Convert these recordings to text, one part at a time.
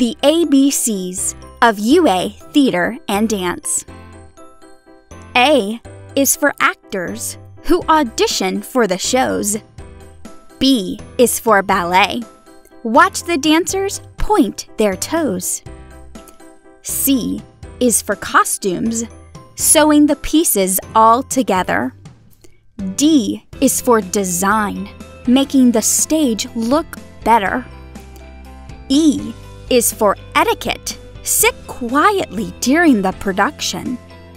The ABCs of UA Theater and Dance. A is for actors who audition for the shows. B is for ballet. Watch the dancers point their toes. C is for costumes, sewing the pieces all together. D is for design, making the stage look better. E is for etiquette, sit quietly during the production.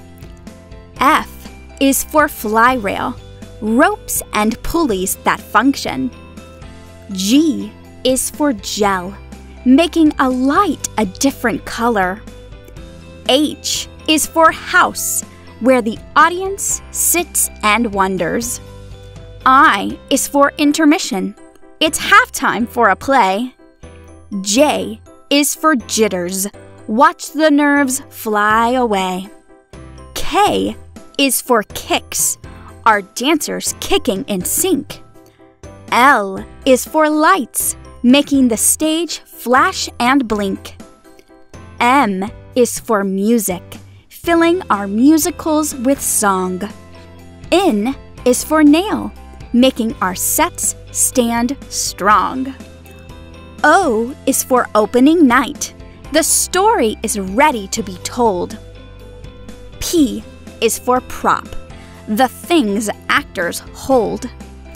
F is for fly rail, ropes and pulleys that function. G is for gel, making a light a different color. H is for house, where the audience sits and wonders. I is for intermission. It's halftime for a play. J is for jitters. Watch the nerves fly away. K is for kicks. Our dancers kicking in sync. L is for lights, making the stage flash and blink. M is for music, filling our musicals with song. N is for nail, making our sets stand strong. O is for opening night. The story is ready to be told. P is for prop, the things actors hold.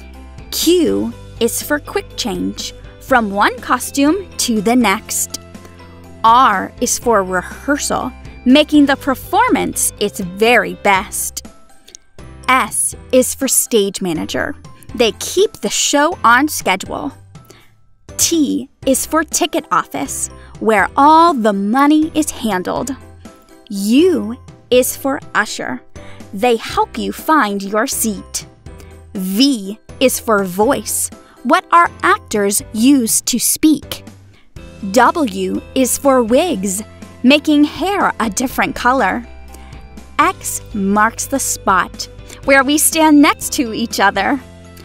Q is for quick change, from one costume to the next. R is for rehearsal, making the performance its very best. S is for stage manager. They keep the show on schedule. T is for ticket office, where all the money is handled. U is for usher. They help you find your seat. V is for voice, what our actors use to speak. W is for wigs, making hair a different color. X marks the spot, where we stand next to each other.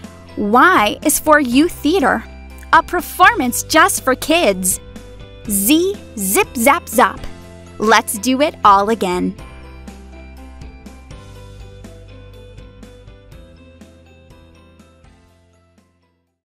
Y is for youth theater, a performance just for kids. Z, zip, zap, zop. Let's do it all again.